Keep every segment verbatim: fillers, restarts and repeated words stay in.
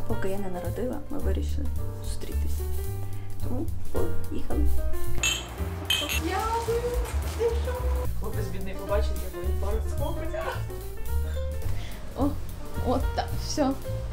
поки я не народила, ми вирішили зустрітися. Тому поїхали. Хлопець бідний побачить, як він пару схопить. О, от так, все.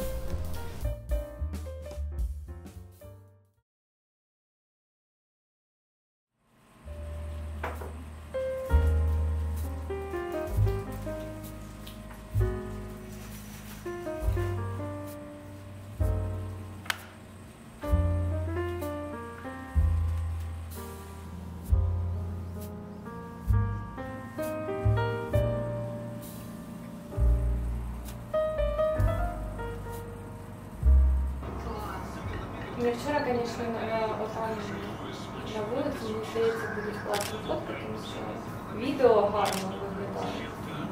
Мне вчера, конечно, на, вот там на вулиці, мені здається, будуть класні фотки, тому що відео гарно виглядає.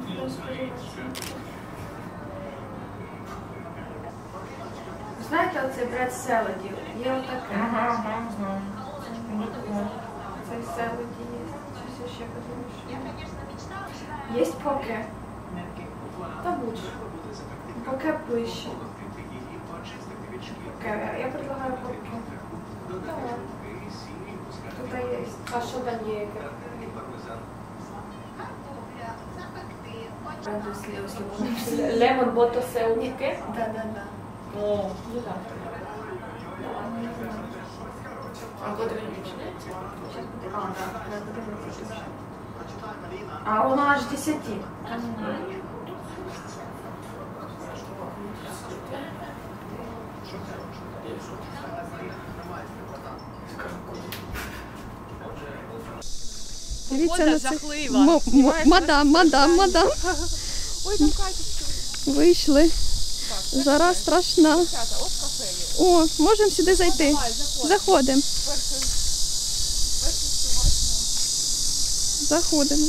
Знаєте, оцей бред селедів? Є отаке. Ага, ага, ага. Цей селеді є. Щось я ще подумаю. Є поке. Та будь. Поке ближче. Я предлагаю попки. Давай. Тут есть. А что дальше? Лемон бото селки? Да, да, да. О, ну да. А куда вы начинаете? А, да. А он аж десяти. Дивіться на це. Мадам, мадам, мадам. Ой, там Катя. Вийшли. Жара страшна. О, можемо сюди зайти. Заходимо. Заходимо.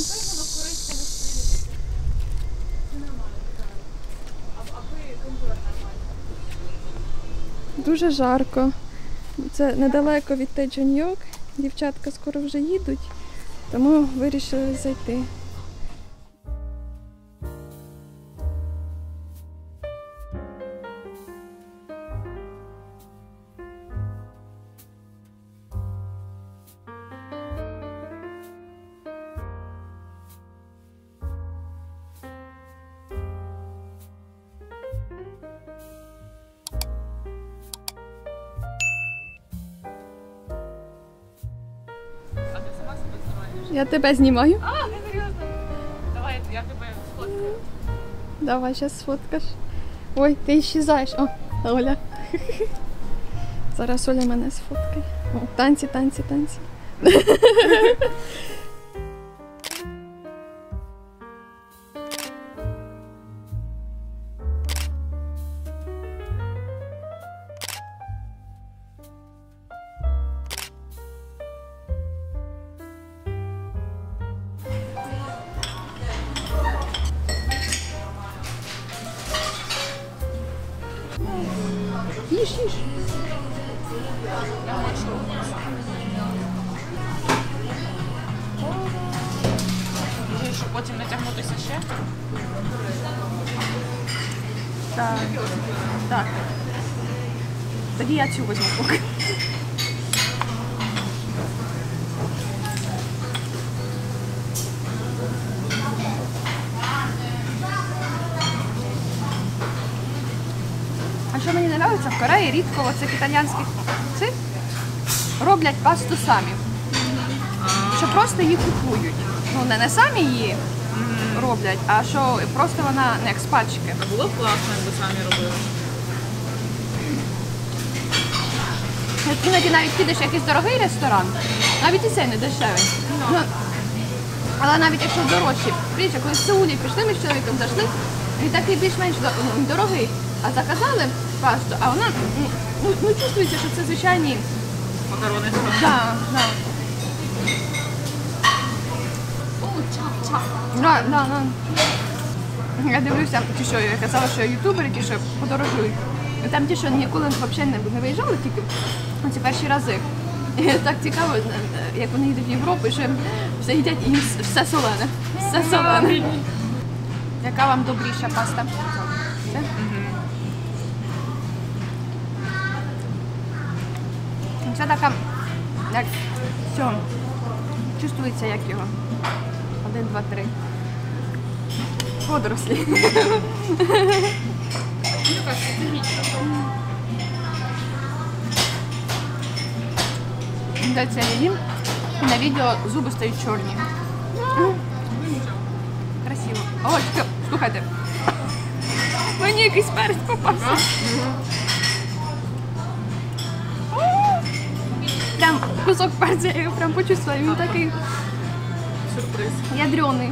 Дуже жарко. Це недалеко від Тайджаньйок. Дівчатка скоро вже їдуть, тому вирішили зайти. Я тебе знімаю. А, не серйозно. Давай, я тебе сфоткаю. Давай, зараз сфоткаш. Ой, ти іщезаєш. О, Оля. Зараз Оля мене сфоткає. О, танці, танці, танці. Їж, їж. Я хочу. Може, щоб потім натягнутися ще? Так. Так. Тоді я цю візьму поки. А що мені не подобається, в Кореї рідко оцих італійських цих роблять пасту самі. Що просто її купують. Ну, не, не самі її роблять, а що просто вона не як з пачки. А було б класно, якби самі робили. Іноді навіть підеш в якийсь дорогий ресторан, навіть і цей не дешевий. Ну, але навіть якщо дорожчі, прийшли, коли в Сеулі пішли, ми з чоловіком зайшли, і такий більш-менш дорогий. А заказали пасту, а вона, ну, ну чувствується, що це звичайні Макарони. Да, да. Да, да, да. Я дивлюся, ті, що я казала, що ютубери, ті, що подорожують. І там ті, що ніколи взагалі не виїжджали, тільки ці перші рази. І так цікаво, як вони їдуть в Європу, що все їдять і все солене. Все солене. Яка вам добріша паста? Це? Це така, як, все, чувствується як його. Один, два, три. Водорослі. Де це я їм, і на відео зуби стають чорні. Красиво. О, чекай, слухайте. Мені якийсь перець попався. Прям кусок перця, я його прям почувствую, він такий Сюрприз. ядрений.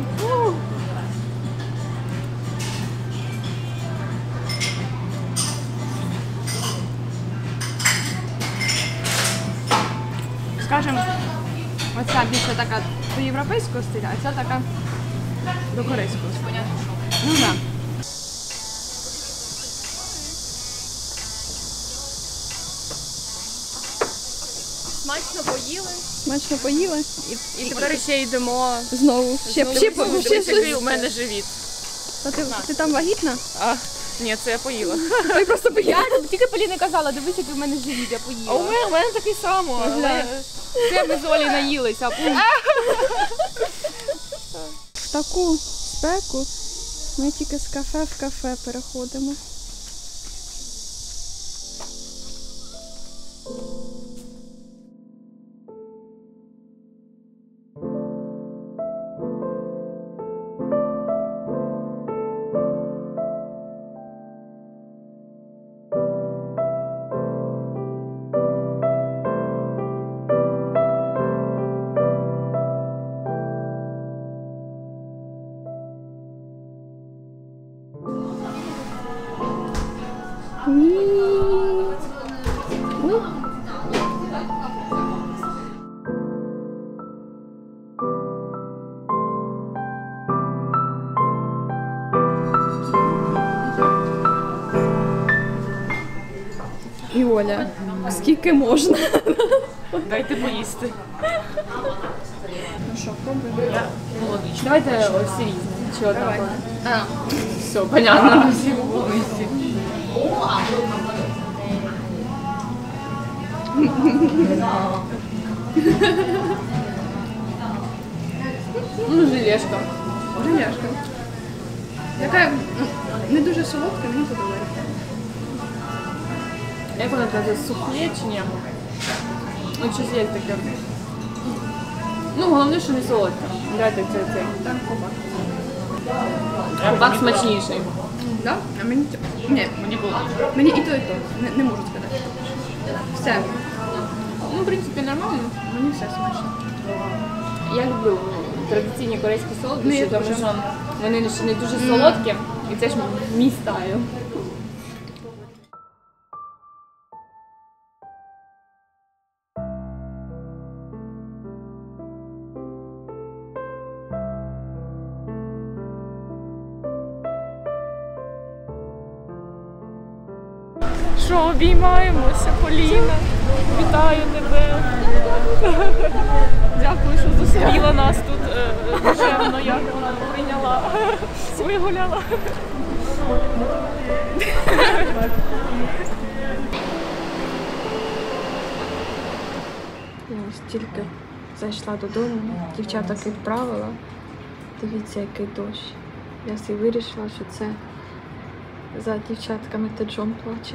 Скажем, оця більше така до європейського стиля, а ця така до корейського стиля. Ну так. Смачно поїли. Смачно поїли. І тепер ще йдемо. Знову. Ще, Знову ще, знову ще, дивись, щось. який у мене живіт. Та ти, ти там вагітна? А, ні, це я поїла. Ти просто поїла. Я тільки Поліна казала, дивись, який в мене живіт, я поїла. А у мене, у мене такий самий, але це ми з Олі наїлися. В таку спеку ми тільки з кафе в кафе переходимо. І Оля, скільки можна? Дайте поїсти. Ну що, пробуємо? Я молодичка. Давайте ось різні. Чи одна? Давай. А, все, понятно. Всі повністю. Ну, желешка. Желешка. Така не дуже солодка, мені подобається. Як вона каже, суфле чи ні? Ну, щось є таке. Ну, головне, що не солодке. Дайте це, це. Так, кубак. Кубак смачніший. Да? А мені... Ні, Мені було. мені і то, і то. Не, не можу сказати. Все. Ну, в принципі, нормально. Мені все смачно. Я люблю традиційні корейські Ну, солодощі, я тому теж. що вони ще не дуже солодкі, і це ж мій стайл. Що, обіймаємося, Поліна? Вітаю тебе. Дякую, що зустріла нас тут е, душевно, як вона прийняла, вигуляла. Я ось тільки зайшла додому, дівчаток відправила. Дивіться, який дощ. Я собі вирішила, що це за дівчатками та Джон плаче.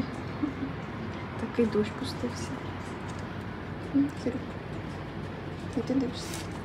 Такий дощ пустився. М, Кирюк, ти дивишся?